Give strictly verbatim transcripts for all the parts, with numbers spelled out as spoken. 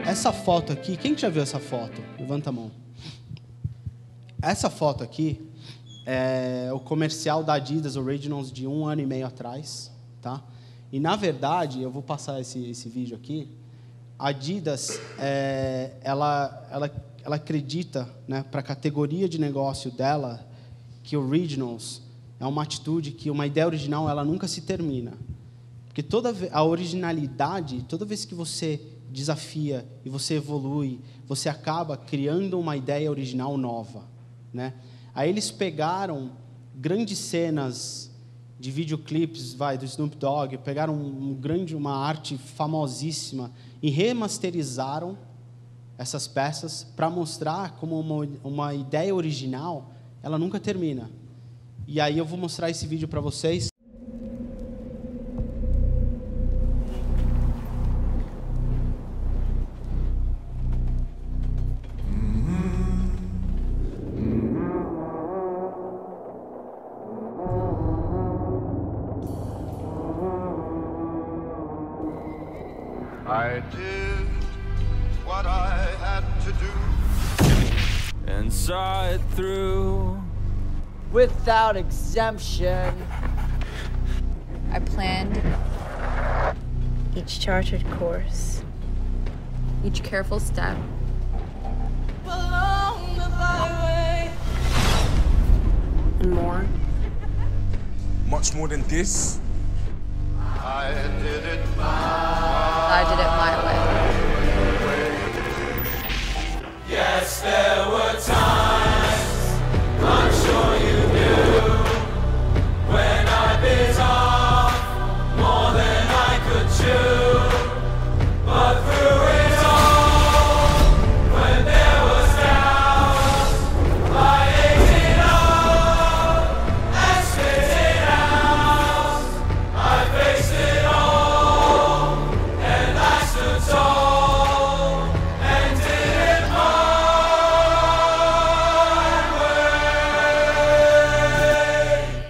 essa foto aqui, quem já viu essa foto? Levanta a mão. Essa foto aqui é o comercial da Adidas Originals de um ano e meio atrás, tá? E, na verdade, eu vou passar esse, esse vídeo aqui, a Adidas, é, ela, ela, ela acredita, né, para a categoria de negócio dela, que o Originals é uma atitude que uma ideia original ela nunca se termina. Porque toda a originalidade, toda vez que você desafia e você evolui, você acaba criando uma ideia original nova, né? Aí eles pegaram grandes cenas de videoclipes, vai, do Snoop Dogg, pegaram um grande, uma arte famosíssima e remasterizaram essas peças para mostrar como uma, uma ideia original, ela nunca termina. E aí eu vou mostrar esse vídeo para vocês. I did what I had to do and saw it through without exemption. I planned each charted course, each careful step. Along the byway. And more. Much more than this. I did it my I did it my way. Yes, there were times, I'm sure you knew, when I bit off more than I could chew. But through it all, when there was doubt, I ate it up and spit it out. I faced it all, and I stood tall, and did it my way.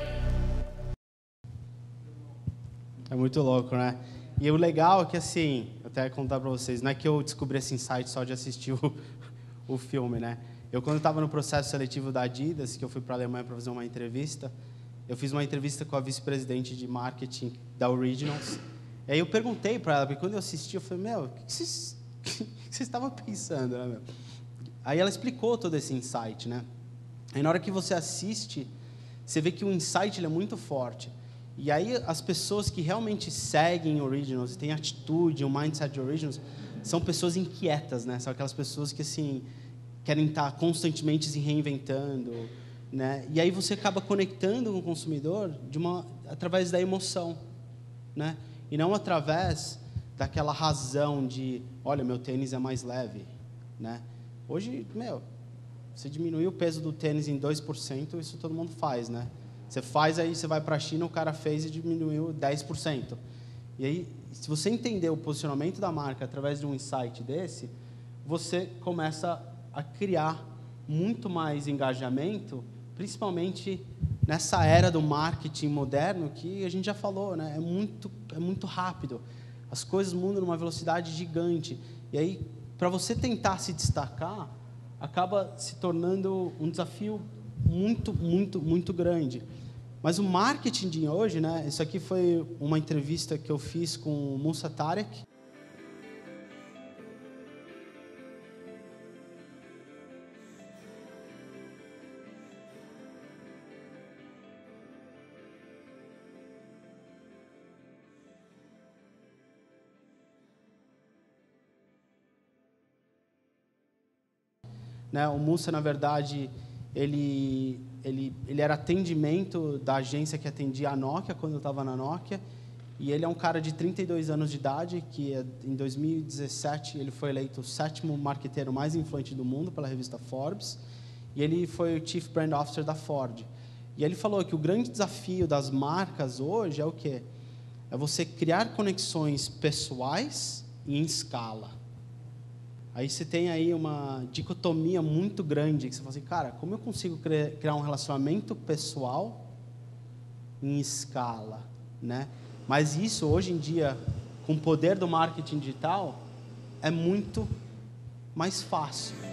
É muito louco, né? E o legal é que, assim, até contar para vocês, não é que eu descobri esse insight só de assistir o, o filme, né? Eu, quando estava no processo seletivo da Adidas, que eu fui para a Alemanha para fazer uma entrevista, eu fiz uma entrevista com a vice-presidente de marketing da Originals. E aí eu perguntei para ela, porque quando eu assisti, eu falei, meu, o que vocês, o que vocês estavam pensando, né, meu? Aí ela explicou todo esse insight, né? Aí na hora que você assiste, você vê que o insight ele é muito forte. E aí as pessoas que realmente seguem Originals, têm atitude, o mindset de Originals, são pessoas inquietas, né? São aquelas pessoas que, assim, querem estar constantemente se reinventando, né? E aí você acaba conectando com o consumidor de uma, através da emoção, né? E não através daquela razão de, olha, meu tênis é mais leve, né? Hoje, meu, você diminuir o peso do tênis em dois por cento, isso todo mundo faz, né? Você faz, aí você vai para a China, o cara fez e diminuiu dez por cento. E aí, se você entender o posicionamento da marca através de um insight desse, você começa a criar muito mais engajamento, principalmente nessa era do marketing moderno, que a gente já falou, né? É muito, é muito rápido. As coisas mudam numa velocidade gigante. E aí, para você tentar se destacar, acaba se tornando um desafio muito, muito, muito grande. Mas o marketing de hoje, né? Isso aqui foi uma entrevista que eu fiz com o Musa Tarek. Né? O Musa, na verdade, ele, ele, ele era atendimento da agência que atendia a Nokia, quando eu estava na Nokia, e ele é um cara de trinta e dois anos de idade, que em dois mil e dezessete ele foi eleito o sétimo marqueteiro mais influente do mundo pela revista Forbes, e ele foi o Chief Brand Officer da Ford. E ele falou que o grande desafio das marcas hoje é o quê? É você criar conexões pessoais e em escala. Aí você tem aí uma dicotomia muito grande, que você fala assim, cara, como eu consigo criar um relacionamento pessoal em escala, né? Mas isso, hoje em dia, com o poder do marketing digital, é muito mais fácil.